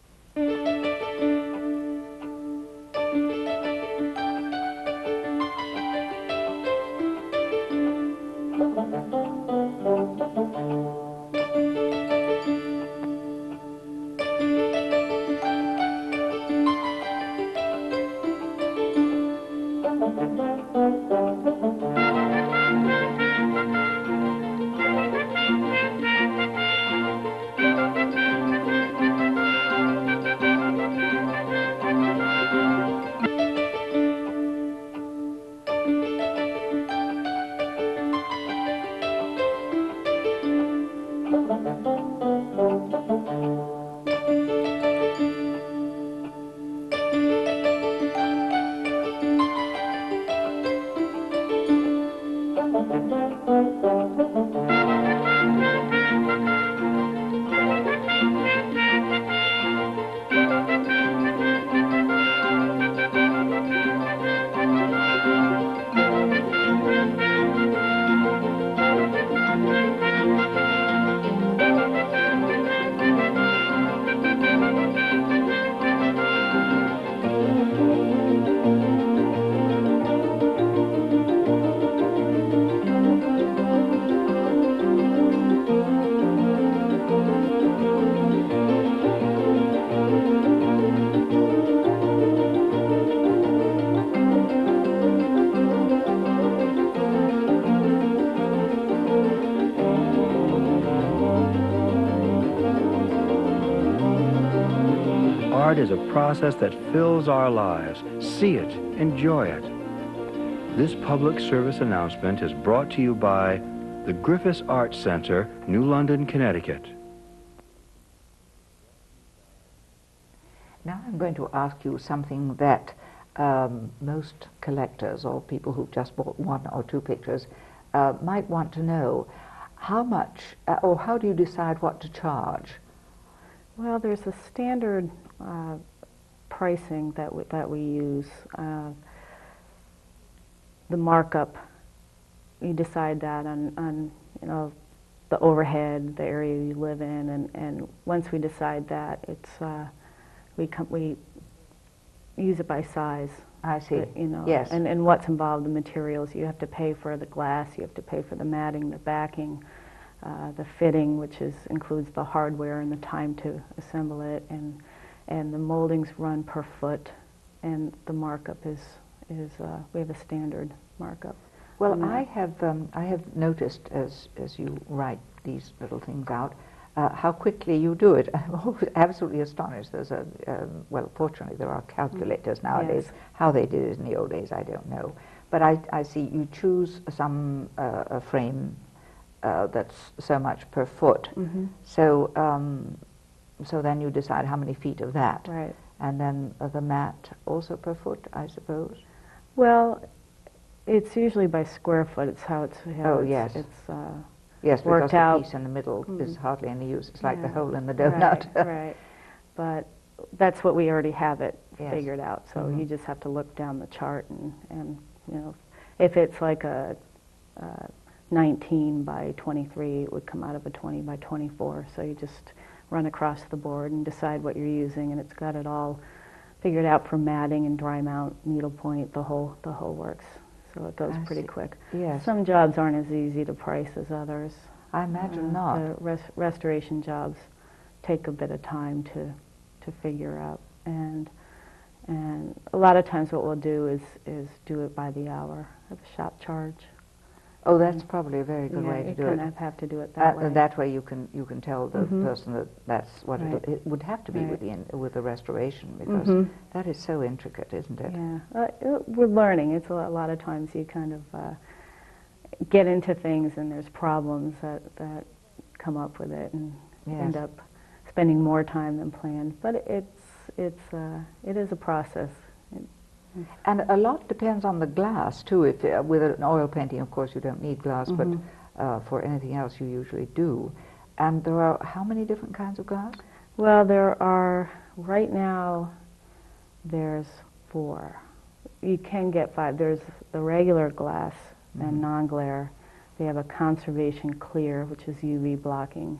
Art is a process that fills our lives. See it, enjoy it. This public service announcement is brought to you by the Griffis Art Center, New London, Connecticut. Now I'm going to ask you something that um, most collectors or people who've just bought one or two pictures uh, might want to know. How much, uh, or how do you decide what to charge? Well, there's a standard uh, pricing that we, that we use. Uh, the markup, you decide that on, on you know, the overhead, the area you live in, and, and once we decide that, it's uh, we come, we use it by size. I see. You know, yes. and, and what's involved, the materials. You have to pay for the glass, you have to pay for the matting, the backing, uh, the fitting, which is includes the hardware and the time to assemble it, and and the moldings run per foot, and the markup is is uh, we have a standard markup. Well, I have um, I have noticed as as you write these little things out, uh, how quickly you do it. I'm absolutely astonished. There's a um, well, fortunately there are calculators nowadays. Yes. How they did it in the old days, I don't know. But I I see you choose some uh, a frame uh, that's so much per foot. Mm-hmm. So um, so then you decide how many feet of that, Right. and then uh, the mat also per foot, I suppose. Well, it's usually by square foot. It's how it's. How Oh, it's, yes. It's uh, Yes, worked because the out. piece in the middle Mm. is hardly any use. It's like the Yeah. hole in the donut. Right, right. But that's what we already have it Yes. figured out. So Mhm. you just have to look down the chart and, and you know, if it's like a, uh nineteen by twenty-three, it would come out of a twenty by twenty-four. So you just run across the board and decide what you're using, and it's got it all figured out for matting and dry mount, needlepoint, the whole the whole works. So it goes I pretty see. quick. Yes, Some jobs aren't as easy to price as others. I imagine Uh, not. The res restoration jobs take a bit of time to to figure out, and and a lot of times what we'll do is is do it by the hour, have a shop charge. Oh, that's probably a very good Yeah, way to you do kind it. of have to do it that Uh, way. that way you can you can tell the Mhm. person that that's what Right. it, it would have to be with Right. the in, with the restoration, because Mhm. that is so intricate, isn't it? Yeah, uh, it, we're learning. It's a lot, a lot of times you kind of uh, get into things and there's problems that, that come up with it, and Yes. end up spending more time than planned. But it's it's uh, it is a process. It, And a lot depends on the glass too. If uh, with an oil painting, of course, you don't need glass, Mhm. but uh, for anything else, you usually do. And there are how many different kinds of glass? well, there are right now. There's four. You can get five. There's the regular glass Mhm. and non-glare. They have a conservation clear, which is U V blocking.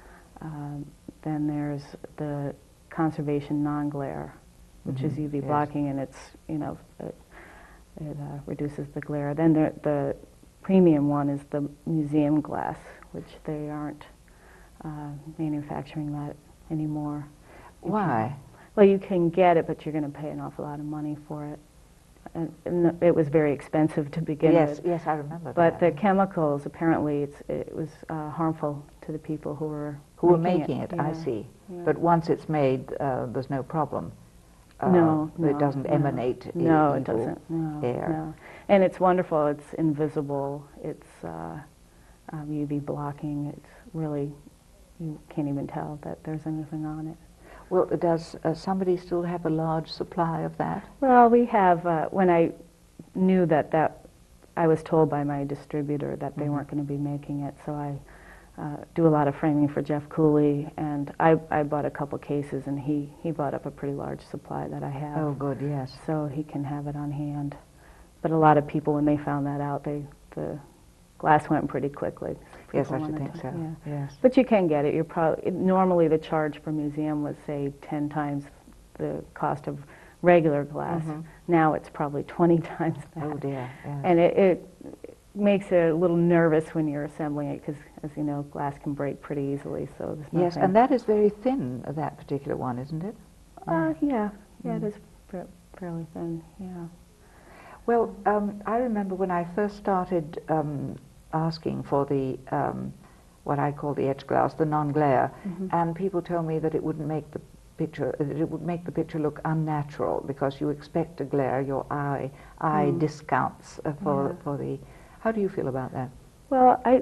Um, then there's the conservation non-glare, which is Mhm, U V yes. blocking, and it's, you know, it, it uh, reduces the glare. Then the, the premium one is the museum glass, which they aren't uh, manufacturing that anymore. You Why? can- well, you can get it, but you're going to pay an awful lot of money for it. And, and it was very expensive to begin Yes, with. yes, I remember But the that. chemicals, apparently, it's, it was uh, harmful to the people who were Who were making it, I Yeah, see. yeah. But once it's made, uh, there's no problem. Uh, no, no, it doesn't no. emanate i- No, it evil doesn't. No, air. no. And it's wonderful. It's invisible. It's uh, um, U V blocking. It's really, you can't even tell that there's anything on it. Well, does uh, somebody still have a large supply of that? Well, we have, uh, when I knew that that, I was told by my distributor that they Mhm. weren't going to be making it, so I uh, do a lot of framing for Jeff Cooley, and I, I bought a couple cases, and he, he bought up a pretty large supply that I have. Oh, good, yes. So he can have it on hand. But a lot of people, when they found that out, they the glass went pretty quickly. Yes, People I should wanted think to- so, yeah. yes. But you can get it. You're probably, normally the charge for museum was, say, ten times the cost of regular glass. Mhm. Now it's probably twenty times that. Oh, dear, yes. And it, it makes it a little nervous when you're assembling it, because, as you know, glass can break pretty easily, so there's Yes, nothing. and that is very thin, uh, that particular one, isn't it? Uh, yeah, yeah, Mm. it is fa- fairly thin, yeah. Well, um, I remember when I first started um, asking for the, um, what I call the etch glass, the non-glare, Mhm. and people told me that it wouldn't make the picture, that it would make the picture look unnatural, because you expect a glare, your eye, eye Mm. discounts uh, for, Yeah. for the, how do you feel about that? Well, I,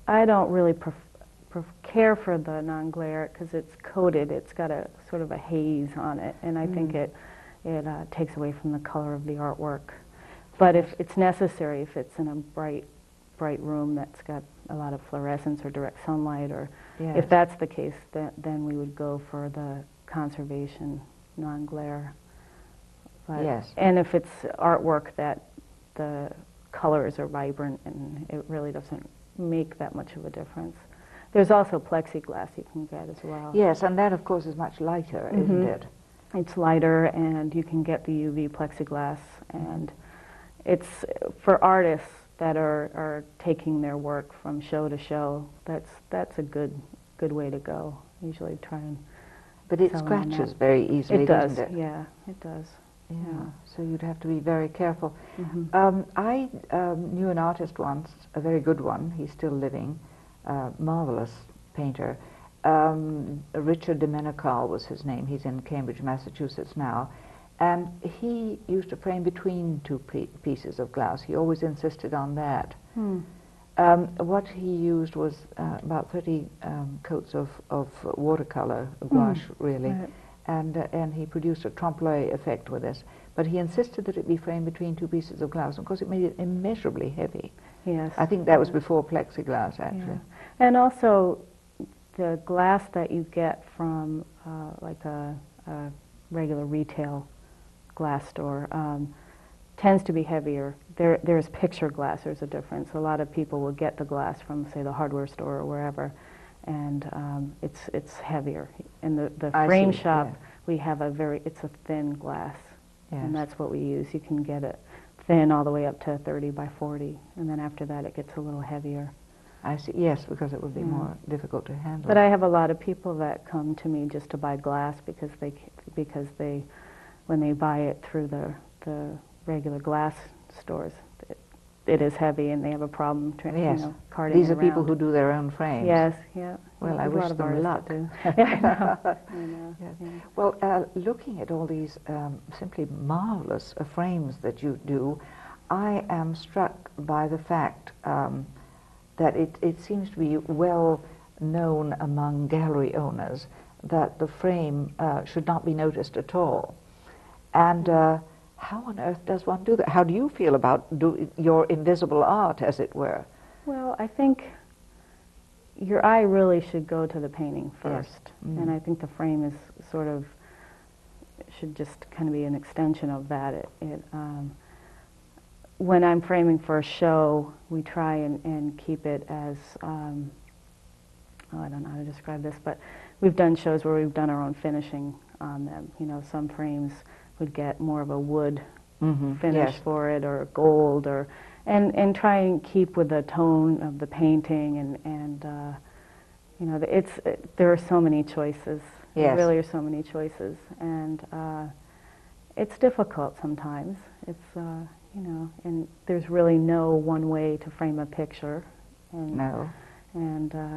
I don't really pref pref care for the non-glare because it's coated. It's got a sort of a haze on it, and I mm. think it it uh, takes away from the color of the artwork. But if it's necessary, if it's in a bright bright room that's got a lot of fluorescence or direct sunlight, or yes. if that's the case, then then we would go for the conservation non-glare. But, yes. And if it's artwork that the colors are vibrant, and it really doesn't make that much of a difference. There's also plexiglass you can get as well. Yes, and that of course is much lighter, mm-hmm. isn't it? It's lighter, and you can get the U V plexiglass, and it's for artists that are, are taking their work from show to show. That's that's a good good way to go. Usually try and. But it scratches very easily, it does, doesn't it? Yeah, it does. Yeah. yeah. So you'd have to be very careful. Mm-hmm. um, I um, knew an artist once, a very good one. He's still living, uh, marvelous painter. Um, Richard Domenical was his name. He's in Cambridge, Massachusetts now. And he used to frame between two pe pieces of glass. He always insisted on that. Hmm. Um, what he used was uh, about thirty um, coats of, of watercolor, gouache hmm. really, right. and, uh, and he produced a trompe-l'oeil effect with this. But he insisted that it be framed between two pieces of glass, and of course it made it immeasurably heavy. Yes. I think that was before plexiglass, actually. Yeah. And also, the glass that you get from uh, like a, a regular retail glass store um, tends to be heavier. There, there's picture glass, there's a difference. A lot of people will get the glass from, say, the hardware store or wherever, and um, it's it's heavier. In the, the frame see, shop, yeah. we have a very, it's a thin glass, yes. and that's what we use. You can get it thin all the way up to thirty by forty, and then after that it gets a little heavier. I see, yes, because it would be yeah. more difficult to handle. But I have a lot of people that come to me just to buy glass because they, because they, when they buy it through the, the regular glass stores, it, it is heavy and they have a problem trying, yes. you know, carting These it are around. people who do their own frames. Yes, yeah. Well, I There's a wish lot of them artists luck. that do. Yeah, I know. I know. Yes. Yeah. Well, uh, looking at all these um, simply marvelous uh, frames that you do, I am struck by the fact um, that it, it seems to be well known among gallery owners that the frame uh, should not be noticed at all. And uh, how on earth does one do that? How do you feel about do your invisible art, as it were? Well, I think your eye really should go to the painting first. Yes. Mm. And I think the frame is sort of, should just kind of be an extension of that. It, it, um, when I'm framing for a show, we try and, and keep it as, um, oh, I don't know how to describe this, but we've done shows where we've done our own finishing on them. You know, some frames would get more of a wood mm-hmm. finish yes. for it, or gold, or and and try and keep with the tone of the painting, and and uh, you know, it's it, there are so many choices. Yes. There really are so many choices, and uh, it's difficult sometimes. It's uh, you know, and there's really no one way to frame a picture. And, no. And uh,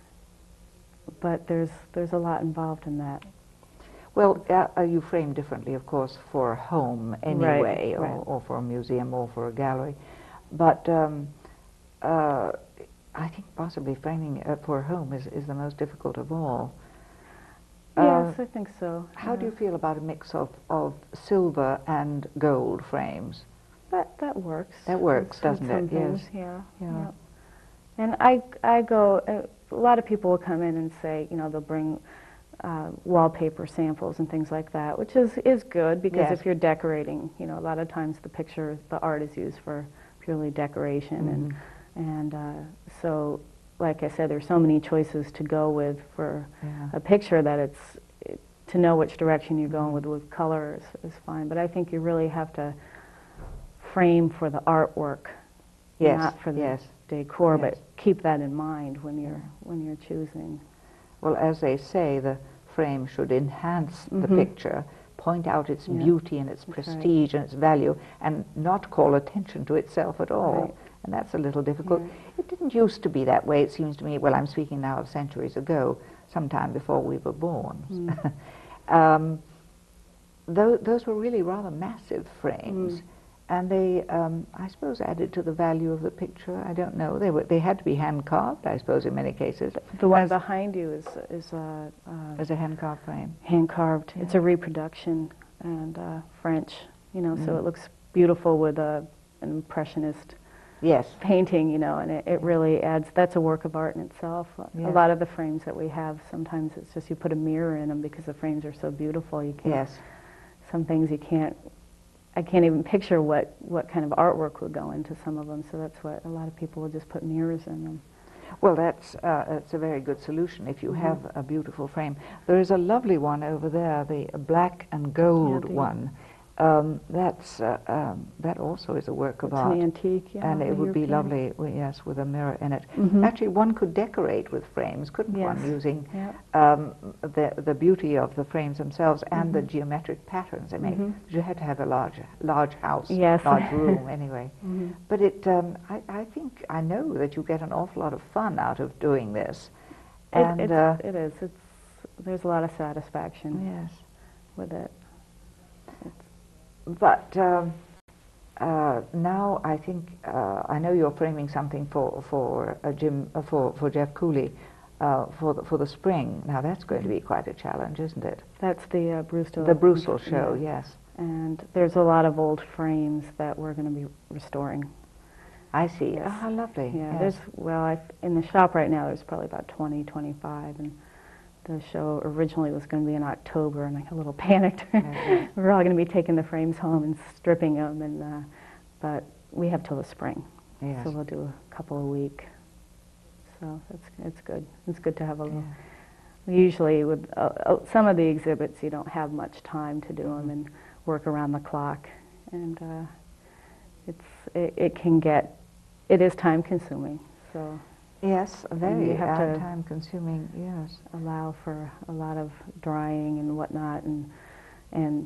but there's there's a lot involved in that. Well, uh, you frame differently, of course, for a home anyway, Right, or, right. or for a museum, or for a gallery. But um, uh, I think possibly framing uh, for a home is, is the most difficult of all. Yes, uh, I think so. How uh, do you feel about a mix of, of silver and gold frames? That that works. That works, With- with doesn't some it? things, Yes. Yeah. Yeah. yeah. And I I go. Uh, a lot of people will come in and say, you know, they'll bring uh, wallpaper samples and things like that, which is is good because Yes. if you're decorating, you know, a lot of times the picture, the art is used for purely decoration, Mhm. and and uh, so, like I said, there's so many choices to go with for Yeah. a picture that it's it, to know which direction you're going with with color is, is fine. But I think you really have to frame for the artwork, Yes, not for the yes. decor, Yes. but keep that in mind when you're when you're choosing. Well, as they say, the frame should enhance the Mhm. picture, point out its Yeah. beauty and its That's right. prestige and its value, and not call attention to itself at all. Right. And that's a little difficult. Yeah. It didn't used to be that way, it seems to me. Well, I'm speaking now of centuries ago, sometime before we were born. Mm. um, those, those were really rather massive frames. Mm. and they, um, I suppose, added to the value of the picture. I don't know. They were, they had to be hand carved, I suppose, in many cases. The one as, behind you is is a uh, as a hand carved frame. hand carved. Yeah. It's a reproduction and uh, French, you know, Mm. so it looks beautiful with a an impressionist Yes. painting, you know, and it, it really adds. That's a work of art in itself. Yes. A lot of the frames that we have, sometimes it's just you put a mirror in them because the frames are so beautiful. You can't. Yes. Some things you can't. I can't even picture what, what kind of artwork would go into some of them, so that's what a lot of people will just put mirrors in them. Well, that's, uh, that's a very good solution if you Mhm. have a beautiful frame. There is a lovely one over there, the black and gold Yeah, the- one. Um, that's, uh, um, that also is a work of It's art. an antique, yeah. And it a would be European. lovely, w- yes, with a mirror in it. Mhm. Actually, one could decorate with frames, couldn't one, Yes. using Yeah. um, the, the beauty of the frames themselves and the Mhm. geometric patterns they make. Mhm. You had to have a large, large house, Yes. large room anyway. Mhm. But it, um, I, I think, I know that you get an awful lot of fun out of doing this. It, And, it's, uh, it is. It's, there's a lot of satisfaction yes. with it. But um, uh, now I think, uh, I know you're framing something for, for, a Jim, uh, for, for Jeff Cooley uh, for, the, for the spring. Now that's going to be quite a challenge, isn't it? That's the uh, Brewster. The Brewster show, yeah. yes. And there's a lot of old frames that we're going to be restoring. I see. Yes. Oh, how lovely. Yeah, yes. there's, well, I, in the shop right now there's probably about twenty, twenty-five, and the show originally was going to be in October, and I got a little panicked. Yeah. We were all going to be taking the frames home and stripping them, and uh, but we have till the spring, Yes. so we'll do a couple a week. So it's it's good. It's good to have a little. Yeah. Usually with uh, uh, some of the exhibits, you don't have much time to do them Mm-hmm. and work around the clock, and uh, it's it, it can get it is time consuming. So Yes, very you have uh, to- time consuming, yes. allow for a lot of drying and whatnot, and and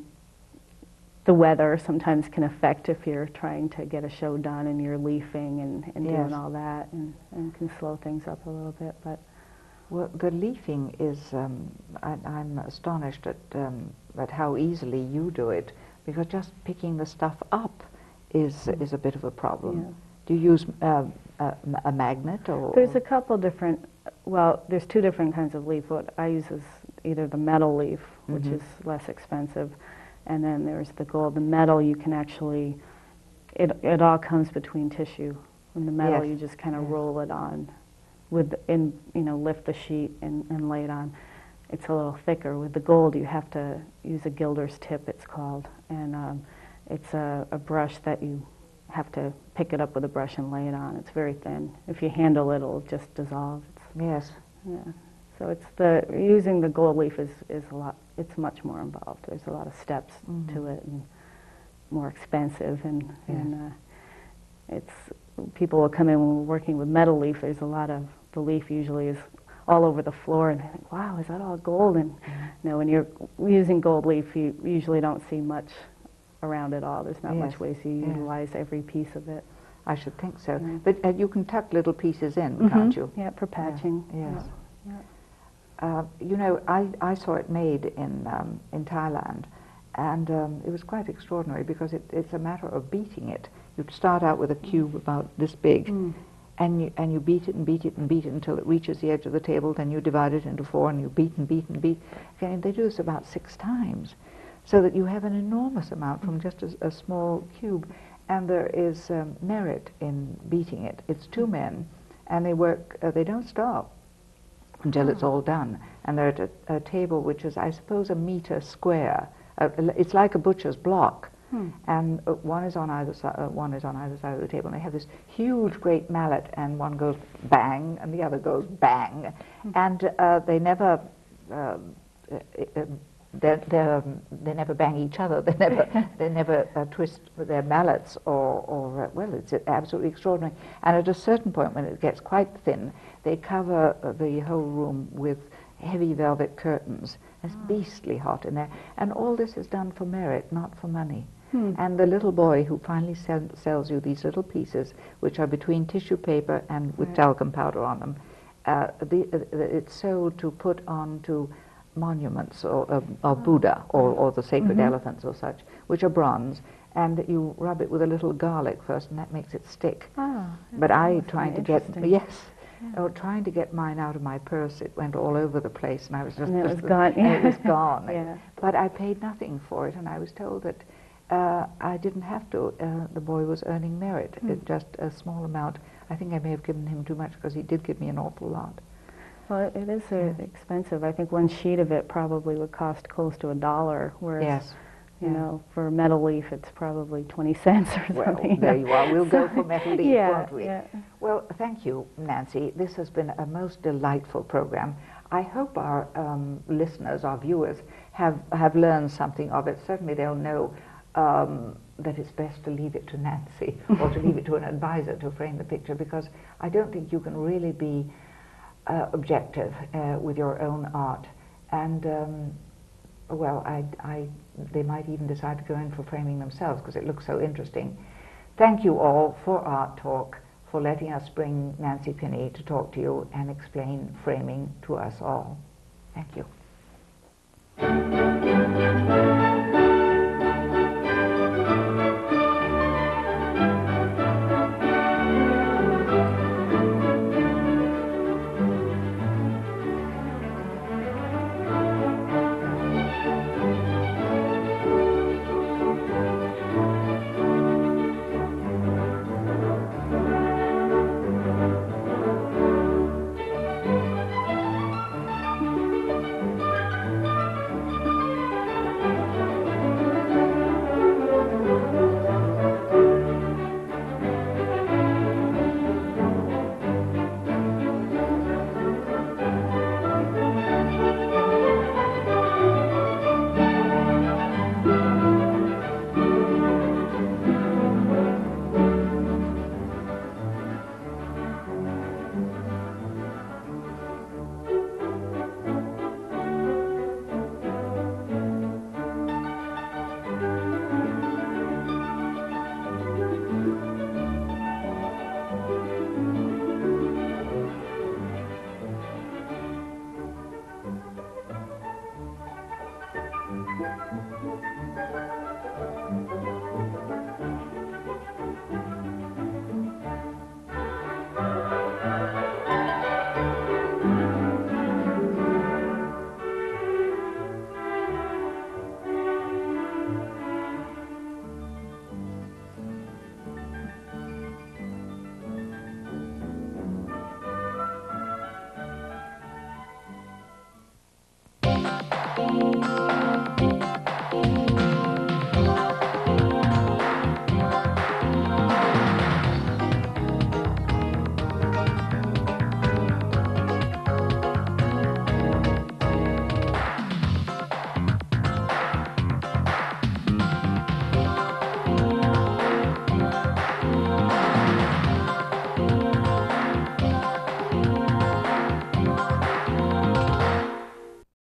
the weather sometimes can affect if you're trying to get a show done and you're leafing and, and Yes. doing all that, and, and can slow things up a little bit. But Well, the leafing is, um, I, I'm astonished at, um, at how easily you do it, because just picking the stuff up is, Mm. is a bit of a problem. Yeah. Do you use uh, a, a magnet or? there's a couple different, well, there's two different kinds of leaf. What I use is either the metal leaf, which Mhm. is less expensive, and then there's the gold. The metal you can actually, it, it all comes between tissue. And the metal Yes. you just kind of Yes. roll it on with, and you know, lift the sheet and, and lay it on. It's a little thicker. With the gold you have to use a gilder's tip, it's called, and um, it's a, a brush that you have to pick it up with a brush and lay it on. It's very thin. If you handle it, it'll just dissolve. It's, Yes. yeah. So it's the using the gold leaf is, is a lot. It's much more involved. There's a lot of steps Mhm. to it, and more expensive, and Yes. and uh, it's people will come in when we're working with metal leaf. There's a lot of the leaf usually is all over the floor, and they think, wow, is that all gold? And you know, when you're using gold leaf, you usually don't see much around it all. There's not Yes. much ways to Yeah. utilize every piece of it. I should think so. Yeah. But uh, you can tuck little pieces in, can't Mhm. you? Yeah, for patching. Yes. Yeah. Uh, you know, I, I saw it made in, um, in Thailand, and um, it was quite extraordinary because it, it's a matter of beating it. You'd start out with a cube about this big, Mm. and you, and you beat it and beat it and beat it until it reaches the edge of the table, then you divide it into four and you beat and beat and beat. Okay, and they do this about six times, so that you have an enormous amount from just a, a small cube. And there is um, merit in beating it. It's two men, and they work, uh, they don't stop until it's all done. And they're at a, a table which is, I suppose, a meter square. Uh, it's like a butcher's block. Hmm. And uh, one is on either side. Uh, one is on either side of the table. And they have this huge, great mallet, and one goes bang, and the other goes bang, Hmm. and uh, they never. Uh, uh, They they never bang each other. They never they never uh, twist their mallets or or uh, well, it's absolutely extraordinary. And at a certain point, when it gets quite thin, they cover uh, the whole room with heavy velvet curtains. It's Ah. beastly hot in there, and all this is done for merit, not for money. Hmm. And the little boy who finally sell, sells you these little pieces, which are between tissue paper and with Right. talcum powder on them, uh, the, uh, it's sold to put on to monuments or, uh, or Buddha or, or the sacred Mhm. elephants or such, which are bronze, and you rub it with a little garlic first, and that makes it stick. Ah, But I that's trying to kinda get interesting. yes, Yeah. oh, trying to get mine out of my purse, it went all over the place, and I was just And it just was gone. and it was gone. Yeah. But I paid nothing for it, and I was told that uh, I didn't have to. Uh, the boy was earning merit, Hmm. it, just a small amount. I think I may have given him too much because he did give me an awful lot. Well, it, it is uh, Yeah. expensive. I think one sheet of it probably would cost close to a dollar, whereas, Yes. you Yeah. know, for metal leaf it's probably twenty cents or Well, something. there you are. We'll go for metal leaf, yeah, won't we? Yeah. Well, thank you, Nancy. This has been a most delightful program. I hope our um, listeners, our viewers, have, have learned something of it. Certainly they'll know um, that it's best to leave it to Nancy or to leave it to an advisor to frame the picture, because I don't think you can really be uh, objective uh, with your own art. And um, well, I, I, they might even decide to go in for framing themselves because it looks so interesting. Thank you all for Art Talk, for letting us bring Nancy Pinney to talk to you and explain framing to us all. Thank you.